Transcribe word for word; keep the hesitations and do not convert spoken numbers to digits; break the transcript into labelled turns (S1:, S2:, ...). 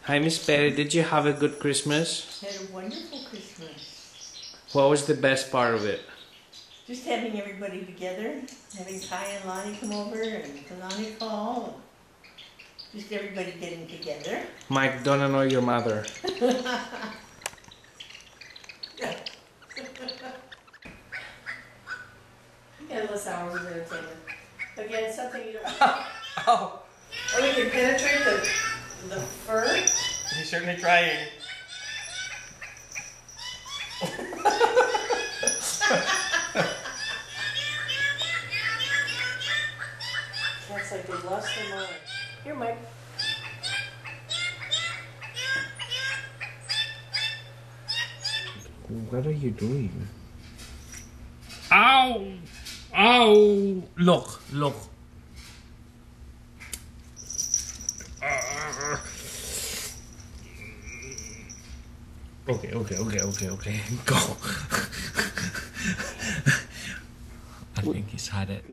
S1: Hi, Miss Perry. Did you have a good Christmas?
S2: Had a wonderful Christmas.
S1: What was the best part of it?
S2: Just having everybody together, having Kai and Lonnie come over and Lonnie call. Just everybody getting together.
S1: Mike, don't annoy your mother.
S2: Endless hours of entertainment. Again, something you don't.
S1: Oh,
S2: Oh, we can penetrate the the fur.
S1: he's certainly trying.
S2: That's like they lost their mind. Here, Mike.
S1: What are you doing? Ow! Ow! Look, look. Okay, okay, okay, okay, okay. Go. I think he's had it.